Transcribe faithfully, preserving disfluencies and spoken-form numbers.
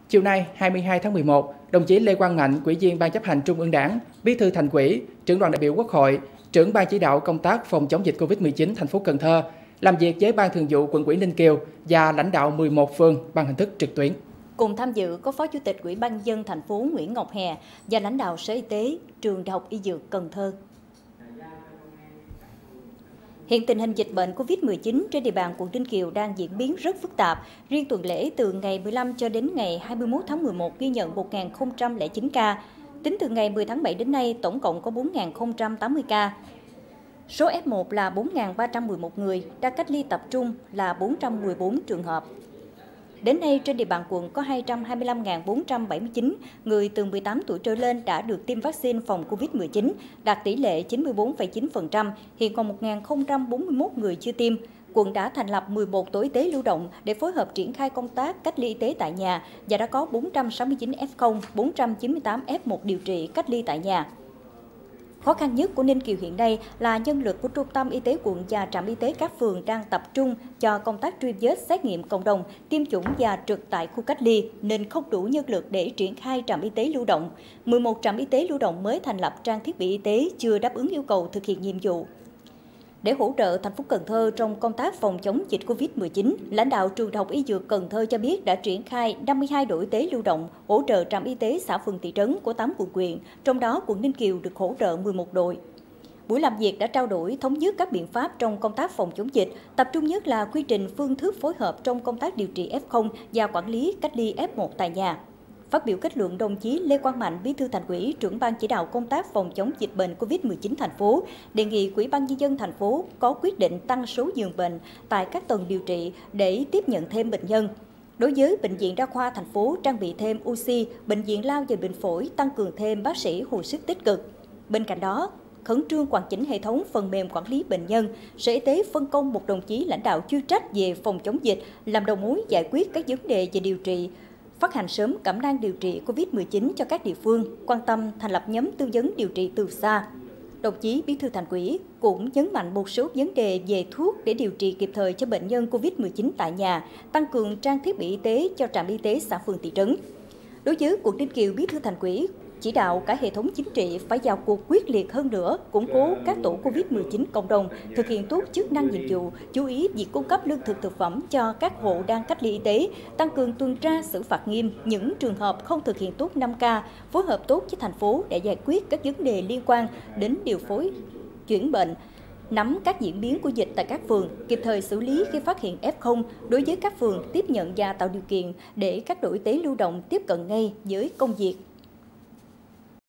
Chiều nay, hai mươi hai tháng mười một, đồng chí Lê Quang Mạnh, Ủy viên Ban chấp hành Trung ương Đảng, Bí thư Thành ủy, trưởng đoàn đại biểu Quốc hội, trưởng Ban chỉ đạo công tác phòng chống dịch Covid mười chín thành phố Cần Thơ làm việc với Ban Thường vụ Quận ủy Ninh Kiều và lãnh đạo mười một phường bằng hình thức trực tuyến. Cùng tham dự có Phó Chủ tịch Ủy ban nhân dân thành phố Nguyễn Ngọc Hè và lãnh đạo Sở Y tế, Trường Đại học Y Dược Cần Thơ. Hiện tình hình dịch bệnh Covid mười chín trên địa bàn quận Ninh Kiều đang diễn biến rất phức tạp. Riêng tuần lễ từ ngày mười lăm cho đến ngày hai mươi mốt tháng mười một ghi nhận một nghìn không trăm lẻ chín ca. Tính từ ngày mười tháng bảy đến nay, tổng cộng có bốn nghìn không trăm tám mươi ca. Số F một là bốn nghìn ba trăm mười một người, đang cách ly tập trung là bốn trăm mười bốn trường hợp. Đến nay, trên địa bàn quận có hai trăm hai mươi lăm nghìn bốn trăm bảy mươi chín người từ mười tám tuổi trở lên đã được tiêm vaccine phòng Covid mười chín, đạt tỷ lệ chín mươi tư phẩy chín phần trăm, hiện còn một nghìn không trăm bốn mươi mốt người chưa tiêm. Quận đã thành lập mười một tổ y tế lưu động để phối hợp triển khai công tác cách ly y tế tại nhà và đã có bốn trăm sáu mươi chín F không, bốn trăm chín mươi tám F một điều trị cách ly tại nhà. Khó khăn nhất của Ninh Kiều hiện nay là nhân lực của Trung tâm Y tế quận và trạm y tế các phường đang tập trung cho công tác truy vết, xét nghiệm cộng đồng, tiêm chủng và trực tại khu cách ly nên không đủ nhân lực để triển khai trạm y tế lưu động. mười một trạm y tế lưu động mới thành lập trang thiết bị y tế chưa đáp ứng yêu cầu thực hiện nhiệm vụ. Để hỗ trợ thành phố Cần Thơ trong công tác phòng chống dịch Covid mười chín, lãnh đạo Trường Đại học Y Dược Cần Thơ cho biết đã triển khai năm mươi hai đội y tế lưu động hỗ trợ trạm y tế xã phường thị trấn của tám quận huyện, trong đó quận Ninh Kiều được hỗ trợ mười một đội. Buổi làm việc đã trao đổi thống nhất các biện pháp trong công tác phòng chống dịch, tập trung nhất là quy trình phương thức phối hợp trong công tác điều trị F không và quản lý cách ly F một tại nhà. Phát biểu kết luận, đồng chí Lê Quang Mạnh, Bí thư Thành ủy, trưởng Ban chỉ đạo công tác phòng chống dịch bệnh Covid mười chín thành phố, đề nghị Ủy ban nhân dân thành phố có quyết định tăng số giường bệnh tại các tầng điều trị để tiếp nhận thêm bệnh nhân. Đối với Bệnh viện Đa khoa thành phố trang bị thêm oxy, Bệnh viện Lao và Bệnh phổi tăng cường thêm bác sĩ hồi sức tích cực. Bên cạnh đó, khẩn trương hoàn chỉnh hệ thống phần mềm quản lý bệnh nhân, Sở Y tế phân công một đồng chí lãnh đạo chuyên trách về phòng chống dịch làm đầu mối giải quyết các vấn đề về điều trị, phát hành sớm cẩm nang điều trị Covid mười chín cho các địa phương, quan tâm thành lập nhóm tư vấn điều trị từ xa. Đồng chí Bí thư Thành ủy cũng nhấn mạnh một số vấn đề về thuốc để điều trị kịp thời cho bệnh nhân Covid mười chín tại nhà, tăng cường trang thiết bị y tế cho trạm y tế xã phường thị trấn. Đối với quận Ninh Kiều, Bí thư Thành ủy chỉ đạo cả hệ thống chính trị phải vào cuộc quyết liệt hơn nữa, củng cố các tổ Covid mười chín cộng đồng, thực hiện tốt chức năng nhiệm vụ, chú ý việc cung cấp lương thực thực phẩm cho các hộ đang cách ly y tế, tăng cường tuần tra xử phạt nghiêm những trường hợp không thực hiện tốt năm K, phối hợp tốt với thành phố để giải quyết các vấn đề liên quan đến điều phối chuyển bệnh, nắm các diễn biến của dịch tại các phường, kịp thời xử lý khi phát hiện F không đối với các phường, tiếp nhận và tạo điều kiện để các đội y tế lưu động tiếp cận ngay với công việc.